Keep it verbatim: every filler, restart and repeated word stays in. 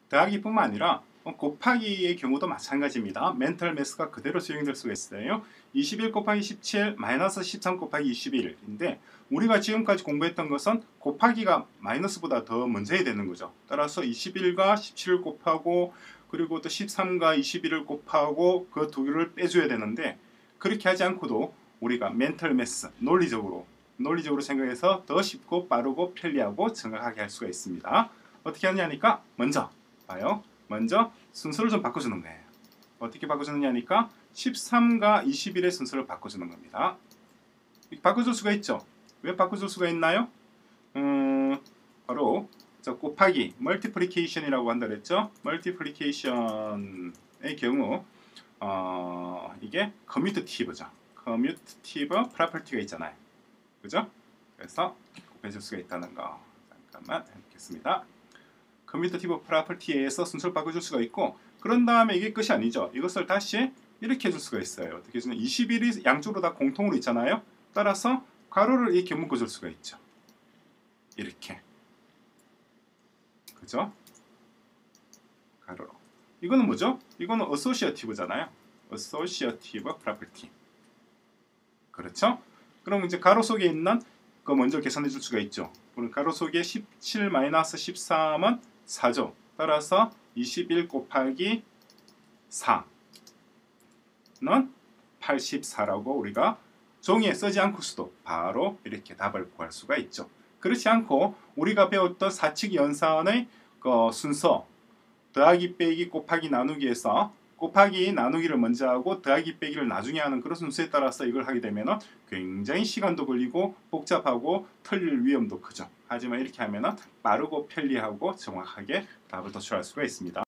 더하기뿐만 아니라 곱하기의 경우도 마찬가지입니다. 멘탈 매스가 그대로 수행될 수가 있어요. 이십일 곱하기 십칠 마이너스 십삼 곱하기 이십일인데 우리가 지금까지 공부했던 것은 곱하기가 마이너스보다 더 먼저 해야 되는 거죠. 따라서 이십일과 십칠을 곱하고 그리고 또 십삼과 이십일을 곱하고 그 두 개를 빼줘야 되는데 그렇게 하지 않고도 우리가 멘탈 매스, 논리적으로 논리적으로 생각해서 더 쉽고 빠르고 편리하고 정확하게 할 수가 있습니다. 어떻게 하냐니까 먼저 봐요. 먼저 순서를 좀 바꿔주는 거예요. 어떻게 바꿔주느냐니까 십삼과 이십일의 순서를 바꿔주는 겁니다. 바꿔줄 수가 있죠. 왜 바꿔줄 수가 있나요? 음, 바로 저 곱하기 멀티플리케이션이라고 한다 그랬죠. 멀티플리케이션의 경우 어, 이게 커뮤테티브죠. 커뮤테티브 프로퍼티가 있잖아요. 그죠? 그래서 곱해줄 수가 있다는 거 잠깐만 해보겠습니다. 커뮤테티브 프로퍼티에 의해서 순서를 바꿔줄 수가 있고 그런 다음에 이게 끝이 아니죠. 이것을 다시 이렇게 해줄 수가 있어요. 어떻게 해주냐? 이십일이 양쪽으로 다 공통으로 있잖아요. 따라서 가로를 이렇게 묶어줄 수가 있죠. 이렇게. 그죠? 가로로. 이거는 뭐죠? 이거는 어소시어티브잖아요. 어소시어티브 프로퍼티. 그렇죠? 그럼 이제 가로 속에 있는 거 먼저 계산해 줄 수가 있죠. 그럼 가로 속에 십칠 마이너스 십삼은 사죠. 따라서 이십일 곱하기 사는 팔십사라고 우리가 종이에 쓰지 않고서도 바로 이렇게 답을 구할 수가 있죠. 그렇지 않고 우리가 배웠던 사칙 연산의 그 순서 더하기 빼기 곱하기 나누기에서 곱하기 나누기를 먼저 하고 더하기 빼기를 나중에 하는 그런 순서에 따라서 이걸 하게 되면 굉장히 시간도 걸리고 복잡하고 틀릴 위험도 크죠. 하지만 이렇게 하면 빠르고 편리하고 정확하게 답을 도출할 수가 있습니다.